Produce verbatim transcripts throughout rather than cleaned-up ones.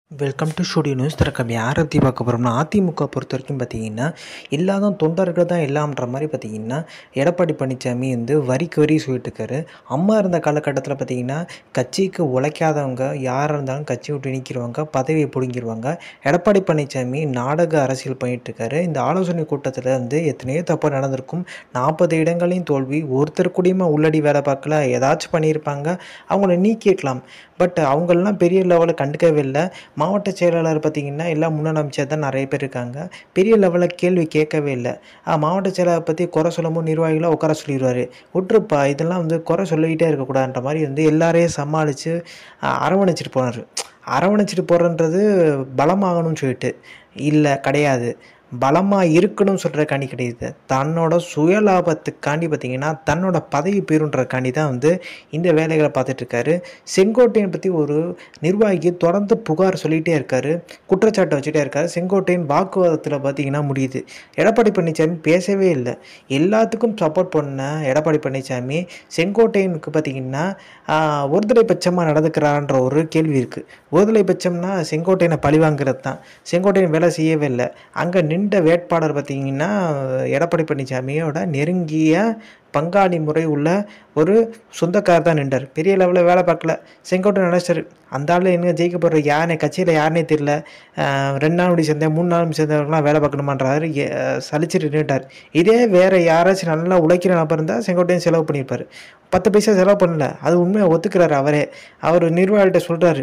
Welcome to studio news. திறக்கம் யாரை பற்றி பார்க்க போகிறோம்னா, அதிமுக பொறுத்த வரைக்கும் பார்த்தீங்கன்னா இல்லாத தொண்டர்கள் தான் எல்லாம்ன்ற மாதிரி பார்த்தீங்கன்னா எடப்பாடி பழனிசாமி வந்து வரிக்கு வரி சொல்லிட்டு இருக்காரு. அம்மா இருந்த காலகட்டத்தில் பார்த்தீங்கன்னா கட்சிக்கு உழைக்காதவங்க யாராக இருந்தாலும் கட்சி விட்டு நீக்கிடுவாங்க, பதவியை பிடுங்கிடுவாங்க. எடப்பாடி பழனிசாமி நாடக அரசியல் பண்ணிட்டு இருக்காரு. இந்த ஆலோசனை கூட்டத்தில் வந்து எத்தனையோ தப்பு நடந்திருக்கும். நாற்பது இடங்களையும் தோல்வி, ஒருத்தர் கூடயுமா உள்ளடி வேலை பார்க்கல, ஏதாச்சும் பண்ணியிருப்பாங்க, அவங்கள நீக்கிக்கலாம். பட் அவங்களெலாம் பெரிய லெவலில் கண்டுக்கவே இல்லை. மாவட்ட செயலாளர் பார்த்திங்கன்னா எல்லாம் முன்னாள் அமைச்சர் தான் நிறைய பேர் இருக்காங்க. பெரிய லெவலில் கேள்வி கேட்கவே இல்லை. மாவட்ட செயலாளர் பற்றி குறை சொல்லும்போது நிர்வாகிகளை உட்கார சொல்லிடுவார். விட்டுருப்பா, இதெல்லாம் வந்து குறை சொல்லிக்கிட்டே இருக்கக்கூடாதுன்ற மாதிரி வந்து எல்லாரையும் சமாளித்து அரவணைச்சிட்டு போனார். அரவணைச்சிட்டு போகிறன்றது பலமாகணும்னு சொல்லிட்டு இல்லை, கிடையாது. பலமாக இருக்கணும்னு சொல்கிறக்காண்டி கிடையாது, தன்னோட சுயலாபத்துக்காண்டி பார்த்திங்கன்னா தன்னோட பதவி பெறுன்றக்காண்டி தான் வந்து இந்த வேலைகளை பார்த்துட்ருக்காரு. செங்கோட்டையன் பற்றி ஒரு நிர்வாகி தொடர்ந்து புகார் சொல்லிகிட்டே இருக்கார், குற்றச்சாட்டை வச்சுட்டே இருக்கார். செங்கோட்டையன் வாக்குவாதத்தில் பார்த்திங்கன்னா முடியுது. எடப்பாடி பழனிசாமி பேசவே இல்லை. எல்லாத்துக்கும் சப்போர்ட் பண்ண எடப்பாடி பழனிசாமி செங்கோட்டையனுக்கு பார்த்திங்கன்னா ஒருதலை பட்சமாக நடந்துக்கிறான்ற ஒரு கேள்வி இருக்குது. ஒருதலை பட்சம்னா செங்கோட்டையனை பழிவாங்கிறது தான். செங்கோட்டையன் வேலை செய்யவே இல்லை. அங்கே நின்ற வேட்பாளர் பார்த்திங்கன்னா எடப்பாடி பழனிசாமியோட நெருங்கிய பங்காளி முறை உள்ள ஒரு சொந்தக்காரர் தான் நின்றார். பெரிய லெவலில் வேலை பார்க்கல. செங்கோட்டை நினைச்சார், அந்த ஆள் என்ன ஜெயிக்க போடுற, யாருனே கட்சியில் யாருனே தெரியல, ரெண்டு நாள் முடி சேர்ந்தேன் மூணு நாள் சேர்ந்தவர்களாம் வேலை பார்க்கணுமான்றாரு, சலிச்சுட்டு நின்றுட்டார். இதே வேறு யாராச்சும் நல்லா உழைக்கிற நபர் இருந்தால் செங்கோட்டையும் செலவு பண்ணியிருப்பார். பத்து பைசா செலவு பண்ணல, அது உண்மையை ஒத்துக்கிறாரு. அவரே அவர் நிர்வாகிகிட்ட சொல்கிறாரு,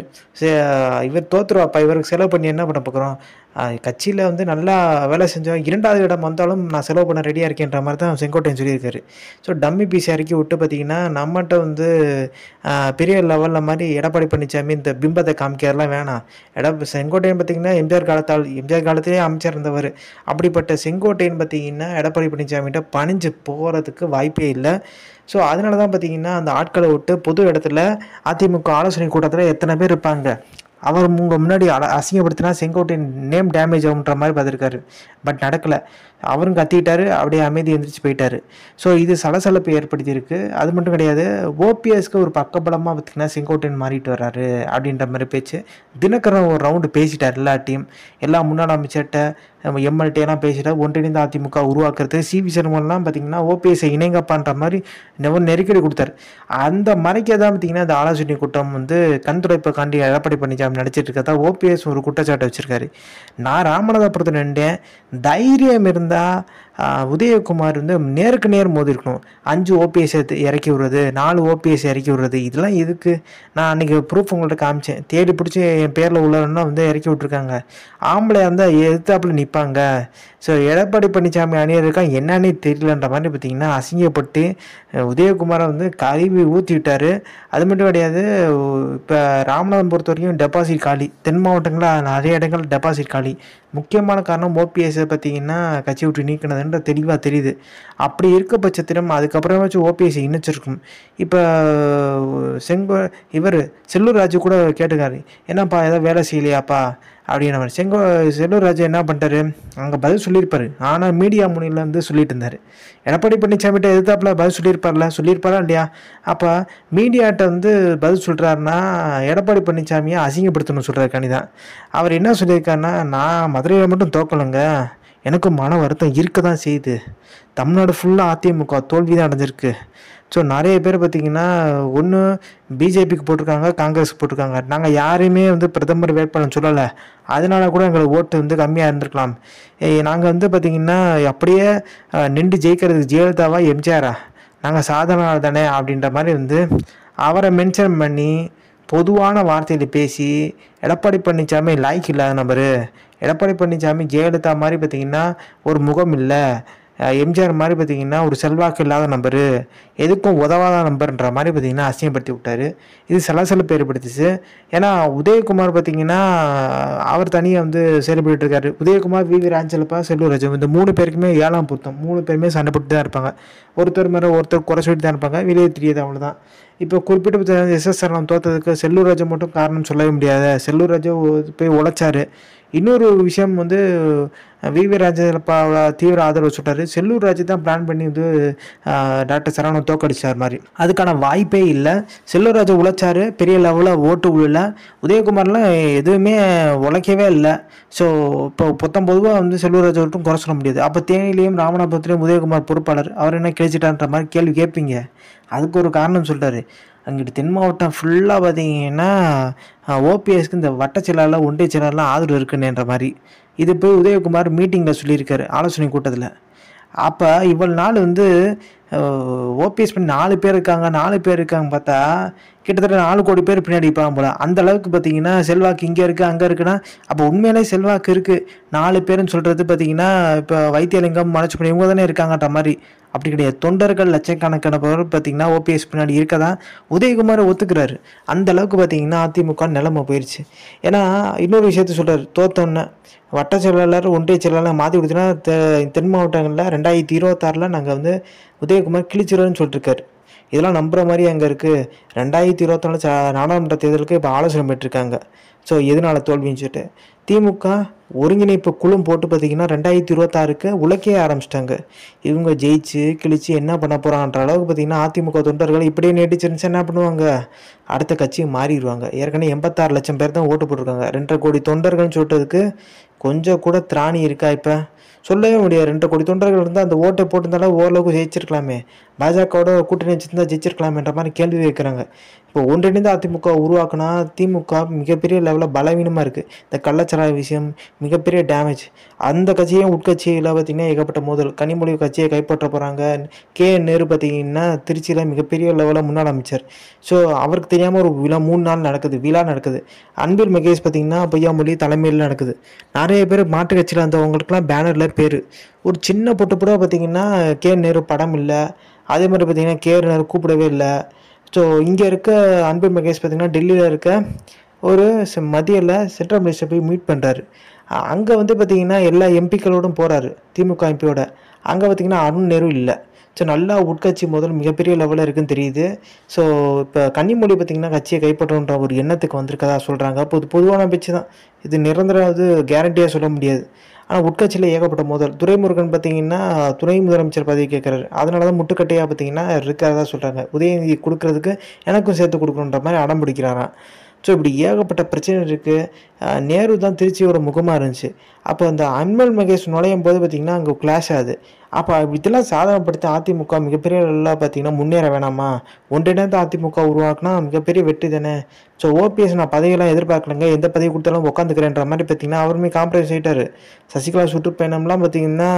இவர் தோற்றுருவாப்பா, இவருக்கு செலவு பண்ணி என்ன பண்ண பார்க்குறோம், கட்சியில் வந்து நல்லா வேலை செஞ்சோம், இரண்டாவது இடம் வந்தாலும் நான் செலவு பண்ண ரெடியாக இருக்கேன்ற மாதிரி தான் செங்கோட்டையன் சொல்லியிருக்காரு. ஸோ டம்மி பீஸ் இறக்கி விட்டு பார்த்திங்கன்னா நம்மகிட்ட வந்து பெரிய லெவலில் மாதிரி எடப்பாடி பழனிசாமி இந்த பிம்பத்தை காமிக்கிறதுலாம் வேணாம். எட செங்கோட்டையன் பார்த்திங்கன்னா எம்ஜிஆர் காலத்தால் எம்ஜிஆர் காலத்திலே அமைச்சர் இருந்தவர். அப்படிப்பட்ட செங்கோட்டையன் பார்த்திங்கன்னா எடப்பாடி பழனிசாமிகிட்ட பணிஞ்சு போகிறதுக்கு வாய்ப்பே இல்லை. ஸோ அதனால தான் பார்த்திங்கன்னா அந்த ஆட்களை விட்டு பொது இடத்துல அதிமுக ஆலோசனை கூட்டத்தில் எத்தனை பேர் இருப்பாங்க, அவர் உங்கள் முன்னாடி அ அசிங்கப்படுத்தினா செங்கோட்டையன் நேம் டேமேஜ் ஆகுன்ற மாதிரி பார்த்துருக்காரு. பட் நடக்கலை. அவரும் கத்திக்கிட்டாரு, அப்படியே அமைதி எந்திரிச்சு போயிட்டார். ஸோ இது சலசலப்பை ஏற்படுத்தியிருக்கு. அது மட்டும் கிடையாது, ஓபிஎஸ்க்கு ஒரு பக்கபலமாக பார்த்திங்கன்னா செங்கோட்டையன் மாறிட்டு வர்றாரு அப்படின்ற மாதிரி பேச்சு. தினகரன் ஒரு ரவுண்டு பேசிட்டார். எல்லா டீம் எல்லா முன்னாள் அமைச்சர்கிட்ட எம்எல்டேலாம் பேசிட்டார். ஒன்றிணைந்த அதிமுக உருவாக்குறது சிவி சர்மன்லாம் பார்த்திங்கன்னா ஓபிஎஸ்ஐ இணைங்கப்பான்ற மாதிரி நெருக்கடி கொடுத்தாரு. அந்த மறைக்க தான் பார்த்திங்கன்னா இந்த ஆலோசனை கூட்டம் வந்து கண் துடைப்பை எடப்பாடி பழனிசாமி நடிச்சிட்டு இருக்கதா ஓபிஎஸ் ஒரு குற்றச்சாட்டை வச்சுருக்காரு. நான் ராமநாதபுரத்தை நின்றேன், தைரியம் இருந்தால் உதயகுமார் வந்து நேருக்கு நேர் மோதி இருக்கணும். அஞ்சு ஓபிஎஸ் இறக்கி விடுறது, நாலு ஓபிஎஸ் இறக்கி விடுறது, இதெல்லாம் எதுக்கு? நான் அன்றைக்கி ப்ரூஃப் உங்கள்கிட்ட காமிச்சேன். தேடி பிடிச்சி என் பேரில் உள்ளவன்னா வந்து இறக்கி விட்ருக்காங்க. ஆம்பளை இருந்தால் எதிர்த்தாப்புல நிற்பாங்க. ஸோ எடப்பாடி பழனிசாமி அணியருக்கா என்னன்னே தெரியலன்ற மாதிரி பார்த்திங்கன்னா அசிங்கப்பட்டு உதயகுமாரை வந்து கழுவி ஊற்றி விட்டார். அது மட்டும் கிடையாது, இப்போ ராமநாதபுரம் பொறுத்த வரைக்கும் டெபாசிட் காலி, தென் மாவட்டங்களில் நிறைய இடங்கள் டெபாசிட் காலி. முக்கியமான காரணம் ஓபிஎஸ்ஸை பார்த்திங்கன்னா கட்சி விட்டு நீக்கினதுன்ற தெளிவாக தெரியுது. அப்படி இருக்க பட்சத்திலும் அதுக்கப்புறமாச்சும் ஓபிஎஸ்ஸை இணைச்சிருக்கும். இப்போ செங்கோ இவர் செல்லூர் ராஜு கூட கேட்டுக்காரு, என்னப்பா ஏதாவது வேலை செய்யலையாப்பா அப்படின்னு. செங்கோ செல்லூர் ராஜு என்ன பண்ணிட்டாரு, அங்கே பதில் சொல்லியிருப்பார். ஆனால் மீடியா முன்னில் வந்து சொல்லிட்டு இருந்தார். எடப்பாடி பழனிசாமிகிட்ட எதிர்த்தாப்புல பதில் சொல்லியிருப்பார்ல, சொல்லியிருப்பாரா இல்லையா? அப்போ மீடியாட்ட வந்து பதில் சொல்கிறாருன்னா எடப்பாடி பழனிசாமியை அசிங்கப்படுத்தணும்னு சொல்கிறாருக்காண்டி தான். அவர் என்ன சொல்லியிருக்காருன்னா, நான் மதுரையில் மட்டும் தோக்கலைங்க, எனக்கும் மன வருத்தம் இருக்க தான் செய்யுது. தமிழ்நாடு ஃபுல்லாக அதிமுக தோல்வி தான் அடைஞ்சிருக்கு. ஸோ நிறைய பேர் பார்த்திங்கன்னா ஒன்று பிஜேபிக்கு போட்டிருக்காங்க, காங்கிரஸுக்கு போட்டிருக்காங்க. நாங்கள் யாரையுமே வந்து பிரதமர் வேட்பாளர் சொல்லலை, அதனால கூட எங்களுக்கு ஓட்டு வந்து கம்மியாக இருந்திருக்கலாம். நாங்கள் வந்து பார்த்திங்கன்னா அப்படியே நின்று ஜெயிக்கிறதுக்கு ஜெயலலிதாவா எம்ஜிஆரா, நாங்கள் சாதனை தானே அப்படின்ற மாதிரி வந்து அவரை மென்ஷன் பண்ணி பொதுவான வார்த்தையில் பேசி எடப்பாடி பழனிசாமி லாய்க்கு இல்லாத நபர், எடப்பாடி பழனிசாமி ஜெயலலிதா மாதிரி பார்த்திங்கன்னா ஒரு முகம் இல்லை, எம்ஜிஆர் மாதிரி பார்த்திங்கன்னா ஒரு செல்வாக்கு இல்லாத நம்பர், எதுக்கும் உதவாத நம்பர்ன்ற மாதிரி பார்த்திங்கன்னா அசிங்கப்படுத்தி விட்டார். இது சலசலப்பு ஏற்படுத்திச்சு. ஏன்னா உதயகுமார் பார்த்திங்கன்னா அவர் தனியாக வந்து செயல்பட்டு இருக்காரு. உதயகுமார், வி வி ராஞ்சலப்பா, செல்லூர் ராஜு, இந்த மூணு பேருக்குமே ஏழாம் பொருத்தம். மூணு பேருமே சண்டை போட்டு தான் இருப்பாங்க. ஒருத்தர் மேலே ஒருத்தர் குறை சொல்லிட்டு தான் இருப்பாங்க. வெளியே தெரியாது, அவ்வளோதான். இப்போ குறிப்பிட்ட எஸ்எஸ் சரணம் தோத்ததுக்கு செல்லூர் ராஜு மட்டும் காரணம் சொல்லவே முடியாது. செல்லூர் ராஜு போய் உழைச்சாரு. இன்னொரு விஷயம் வந்து விவி ராஜப்பாவோட தீவிர ஆதரவு சொல்லிட்டாரு. செல்லூர் ராஜு தான் பிளான் பண்ணி வந்து டாக்டர் சரவணன் தோக்கடிச்சார் மாதிரி. அதுக்கான வாய்ப்பே இல்லை. செல்லூர் ராஜு உழைச்சாரு, பெரிய லெவலில் ஓட்டு விழல. உதயகுமார்லாம் எதுவுமே உழைக்கவே இல்லை. ஸோ இப்போ பொத்தம் பொதுவாக வந்து செல்லூர் ராஜு மட்டும் குறை சொல்ல முடியாது. அப்போ தேனிலையும் ராமநாதபுரத்துலேயும் உதயகுமார் பொறுப்பாளர், அவர் என்ன கிழிச்சிட்டான்ற மாதிரி கேள்வி கேட்பீங்க. அதுக்கு ஒரு காரணம் சொல்லிட்டாரு. அங்கிட்டு தென் மாவட்டம் ஃபுல்லாக பார்த்தீங்கன்னா ஓபிஎஸ்க்கு இந்த வட்டச்செயலாளர் ஒன்றிய செயலாளர்லாம் ஆதரவு இருக்குன்ற மாதிரி. இது போய் உதயகுமார் மீட்டிங்கில் சொல்லியிருக்காரு, ஆலோசனை கூட்டத்தில். அப்போ இவ்வளோ நாள் வந்து ஓபிஎஸ் பண்ணி நாலு பேர் இருக்காங்க நாலு பேர் இருக்காங்க பார்த்தா கிட்டத்தட்ட நாலு கோடி பேர் பின்னாடி இருப்பாங்க போல. அந்த அளவுக்கு பார்த்தீங்கன்னா செல்வாக்கு இங்கே இருக்குது அங்கே இருக்குன்னா, அப்போ உண்மையிலே செல்வாக்கு இருக்குது. நாலு பேருன்னு சொல்கிறது பார்த்தீங்கன்னா இப்போ வைத்தியலிங்கம் மனசுப்படி இவங்க தானே இருக்காங்கன்ற மாதிரி. அப்படி கிடையாது. தொண்டர்கள் லட்சக்கணக்கான பேர் பார்த்தீங்கன்னா ஓபிஎஸ் பின்னாடி இருக்க தான் உதயகுமார் ஒத்துக்கிறாரு. அந்த அளவுக்கு பார்த்தீங்கன்னா அதிமுக நிலைமை போயிடுச்சு. ஏன்னா இன்னொரு விஷயத்த சொல்கிறார், தோத்தோன்னே வட்ட செயலாளர் ஒன்றிய செயலாளர் மாற்றி கொடுத்தீங்கன்னா தெ தென் மாவட்டங்களில் ரெண்டாயிரத்தி இருபத்தாறில் நாங்கள் வந்து உதயகுமார் கிழிச்சிடுவோன்னு சொல்லிட்டுருக்காரு. இதெல்லாம் நம்புகிற மாதிரி அங்கே இருக்குது. ரெண்டாயிரத்தி இருபத்தொன்னு ச நாடாளுமன்ற தேர்தலுக்கு இப்போ ஆலோசனை பண்ணிட்டுருக்காங்க. ஸோ எதனால் தோல்வின்னு சொல்லிட்டு திமுக ஒருங்கிணைப்பு குழு போட்டு பார்த்திங்கன்னா ரெண்டாயிரத்தி இருபத்தாறுக்கு உழைக்கே ஆரம்பிச்சிட்டாங்க. இவங்க ஜெயிச்சு கிழிச்சு என்ன பண்ண போகிறாங்கன்ற அளவுக்கு பார்த்திங்கன்னா அதிமுக தொண்டர்கள் இப்படியே நீட்டிச்சிருந்துச்சு என்ன பண்ணுவாங்க, அடுத்த கட்சியை மாறிடுவாங்க. ஏற்கனவே எண்பத்தாறு லட்சம் பேர் தான் ஓட்டு போட்டிருக்காங்க. ரெண்டரை கோடி தொண்டர்கள்னு சொல்லிட்டதுக்கு கொஞ்சம் கூட திராணி இருக்கா? இப்போ சொல்லவே முடியாது. ரெண்டு கோடி தொண்டர்கள் இருந்தால் அந்த ஓட்டை போட்டிருந்தாலும் ஓரளவுக்கு ஜெயிச்சிருக்கலாமே, பாஜகவோட கூட்டணி வச்சுருந்தா ஜெயிச்சிருக்கலாமேன்ற மாதிரி கேள்வி வைக்கிறாங்க. இப்போ ஒன்றிணைந்த அதிமுக உருவாக்குனா திமுக மிகப்பெரிய லெவலில் பலவீனமாக இருக்குது. இந்த கள்ளச்சாராய விஷயம் மிகப்பெரிய டேமேஜ். அந்த கட்சியும் உட்கட்சியில் பார்த்திங்கன்னா ஏகப்பட்ட மோதல். கனிமொழி கட்சியை கைப்பற்ற போகிறாங்க. கே நேரு பார்த்திங்கன்னா திருச்சியில் மிகப்பெரிய லெவலில் முன்னாள் அமைச்சர். ஸோ அவருக்கு தெரியாமல் ஒரு விழா மூணு நாள் நடக்குது, விழா நடக்குது. அன்பில் மகேஷ் பார்த்திங்கன்னா பொய்யாமொழி தலைமையில் நடக்குது. நிறைய பேர் மாட்டு கட்சியில் இருந்தவங்களுக்குலாம் பேனரில் பேர். ஒரு சின்ன பொட்டு கூட பார்த்திங்கன்னா கே நேரு படம் இல்லை. அதே மாதிரி பார்த்திங்கன்னா கே நேரு கூப்பிடவே இல்லை. ஸோ இங்கே இருக்க அன்பில் மகேஷ் பார்த்திங்கன்னா டெல்லியில் இருக்க ஒரு மதியில் சென்ட்ரல் மினிஸ்டர் போய் மீட் பண்ணுறாரு. அங்கே வந்து பார்த்திங்கன்னா எல்லா எம்பிக்களோடும் போகிறாரு, திமுக எம்பியோட. அங்கே பார்த்திங்கன்னா அருண் நேரு இல்லை. ஸோ நல்லா உட்கட்சி முதல் மிகப்பெரிய லெவலில் இருக்குன்னு தெரியுது. ஸோ இப்போ கன்னிமொழி பார்த்திங்கன்னா கட்சியை கைப்பற்றன்ற ஒரு எண்ணத்துக்கு வந்திருக்கதா சொல்கிறாங்க. அப்போ இது பொதுவான பேச்சு தான், இது நிரந்தரம் அது கேரண்டியாக சொல்ல முடியாது. ஆனால் உட்கட்சியில் ஏகப்பட்ட மோதல். துரைமுருகன் பார்த்திங்கன்னா துணை முதலமைச்சர் பதவி கேட்குறாரு. அதனால தான் முட்டுக்கட்டையாக பார்த்திங்கன்னா இருக்கிறதா சொல்கிறாங்க. உதயநிதி கொடுக்குறதுக்கு எனக்கும் சேர்த்து கொடுக்கணுன்ற மாதிரி அடம் பிடிக்கிறாராம். ஸோ இப்படி ஏகப்பட்ட பிரச்சனை இருக்குது. நேரு தான் திருச்சியோட முகமாக இருந்துச்சு. அப்போ அந்த அன்பில் மகேஷ் நுழையும் போது பார்த்திங்கன்னா அங்கே கிளாஷ் ஆகுது. அப்போ இதெல்லாம் சாதனைப்படுத்த அதிமுக மிகப்பெரிய லெவலில் பார்த்திங்கன்னா முன்னேற வேணாமா? ஒன்றிணைந்த அதிமுக உருவாக்குனா மிகப்பெரிய வெற்றி தானே. ஸோ ஓபிஎஸ் நான் பதவியெல்லாம் எதிர்பார்க்கலங்க, எந்த பதவி கொடுத்தாலும் உட்காந்துக்கிறேன்ற மாதிரி பார்த்திங்கன்னா அவருமே காம்ப்ரமைஸ் ஆகிட்டார். சசிகலா சுற்றுப்பயணம்லாம் பார்த்திங்கன்னா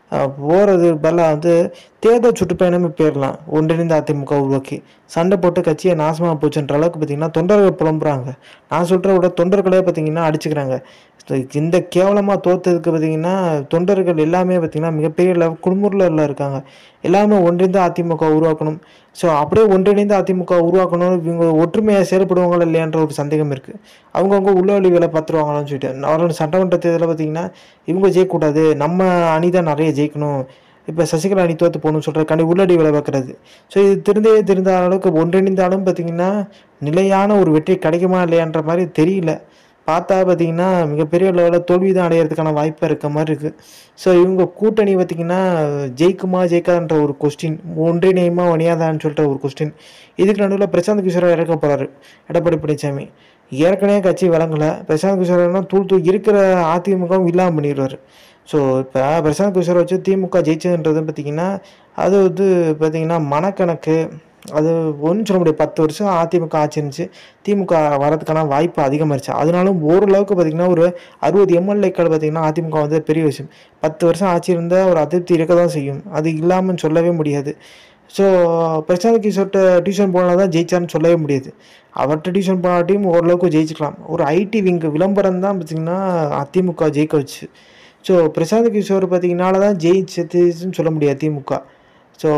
போகிறது பதிலாக வந்து தேர்தல் சுற்றுப்பயணமே போயிடலாம். ஒன்றிணைந்த அதிமுக உருவாக்கி சண்டை போட்டு கட்சியை நாசமாக போச்சுன்ற அளவுக்கு பார்த்திங்கன்னா தொண்டர்கள் புலம்புறாங்க. நான் சொல்கிற விட தொண்டர்களே பார்த்திங்கன்னா அடிச்சுக்கிறாங்க. இந்த கேவலமாக தோற்றதுக்கு பார்த்திங்கன்னா தொண்டர்கள் எல்லாமே பார்த்திங்கன்னா மிகப்பெரிய லெவல் குடும்பத்தில் இருக்காங்க. எல்லாமே ஒன்றிணைந்த அதிமுக உருவாக்கணும். ஸோ அப்படியே ஒன்றிணைந்த அதிமுக உருவாக்கணும். இவங்க ஒற்றுமையாக செயல்படுவாங்களா இல்லையான்ற ஒரு சந்தேகம் இருக்குது. அவங்கவுங்க உள்ள வழி வேலை பார்த்துருவாங்களான்னு சொல்லிட்டு அவரோட சட்டமன்ற தேர்தலில் பார்த்திங்கன்னா இவங்க ஜெயிக்கக்கூடாது, நம்ம அணி தான் நிறைய ஜெயிக்கணும், இப்போ சசிகலா அணி தோற்று போகணும்னு சொல்கிறக்காண்டி உள்ளடி வேலை பார்க்குறது. ஸோ இது திருந்தே திருந்த அளவுக்கு ஒன்றிணைந்தாலும் பார்த்திங்கன்னா நிலையான ஒரு வெற்றி கிடைக்குமா இல்லையான்ற மாதிரி தெரியல. பார்த்தா பார்த்திங்கன்னா மிகப்பெரிய லெவலில் தோல்வி தான் அடையிறதுக்கான வாய்ப்பு இருக்க மாதிரி இருக்குது. ஸோ இவங்க கூட்டணி பார்த்திங்கன்னா ஜெயிக்குமா ஜெயிக்காதுன்ற ஒரு கொஸ்டின், ஒன்றிணையுமா வணியாதான்னு சொல்லிட்டு ஒரு கொஸ்டின். இதுக்கு நடுவில் பிரசாந்த் கிஷோரை இறக்க போகிறாரு எடப்பாடி பழனிசாமி. ஏற்கனவே கட்சி வழங்கலை. பிரசாந்த் கிஷோர்னா தூள் தூள் இருக்கிற அதிமுகவும் இல்லாமல் பண்ணிடுவார். ஸோ இப்போ பிரசாந்த் கிஷோரை வச்சு திமுக ஜெயிச்சதுன்றது பார்த்திங்கன்னா அது வந்து பார்த்திங்கன்னா மனக்கணக்கு. அது ஒன்றும் சொல்ல முடியாது. பத்து வருஷம் அதிமுக ஆட்சி இருந்துச்சு, திமுக வரதுக்கான வாய்ப்பு அதிகமாகிடுச்சு. அதனாலும் ஓரளவுக்கு பார்த்திங்கன்னா ஒரு அறுபது எம்எல்ஏக்கள் பார்த்திங்கன்னா அதிமுக வந்து பெரிய விஷயம். பத்து வருஷம் ஆட்சி இருந்தால் ஒரு அதிருப்தி இருக்க தான் செய்யும், அது இல்லாமல் சொல்லவே முடியாது. ஸோ பிரசாந்த் கிஷோர்கிட்ட டியூஷன் போனால் தான் ஜெயிச்சான்னு சொல்லவே முடியாது. அவர்கிட்ட டியூஷன் போனாட்டியும் ஓரளவுக்கு ஜெயிச்சுக்கலாம். ஒரு ஐடி விங்கு விளம்பரம் தான் பார்த்திங்கன்னா அதிமுக ஜெயிக்க வச்சு. ஸோ பிரசாந்த் கிஷோர் பார்த்திங்கனால தான் ஜெயிச்சதுன்னு சொல்ல முடியாது திமுக. ஸோ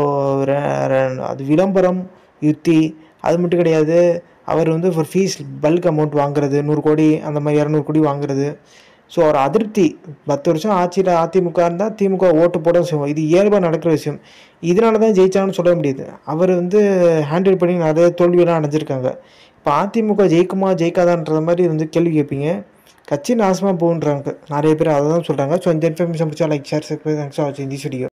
அது விளம்பரம் யுத்தி அது மட்டும் கிடையாது. அவர் வந்து ஒரு ஃபீஸ் பல்க் அமௌண்ட் வாங்குறது, நூறு கோடி அந்த மாதிரி இரநூறு கோடி வாங்குறது. ஸோ ஒரு அதிருப்தி பத்து வருஷம் ஆட்சியில் அதிமுக இருந்தால் திமுக ஓட்டு போட செய்வோம். இது இயல்பாக நடக்கிற விஷயம். இதனால தான் ஜெயிச்சாங்கன்னு சொல்ல முடியாது. அவர் வந்து ஹேண்டில் பண்ணி நிறைய தோல்வியெல்லாம் அடைஞ்சிருக்காங்க. இப்போ அதிமுக ஜெயிக்குமா ஜெயிக்காதான்ற மாதிரி வந்து கேள்வி கேட்பீங்க. கட்சி நாசமாக போகுன்றாங்க நிறைய பேர், அதை தான் சொல்கிறாங்க. ஸோ இந்த இன்ஃபர்மேஷன் பிடிச்சா like share subscribe. Thanks for வாட்சிங் திஸ் வீடியோ.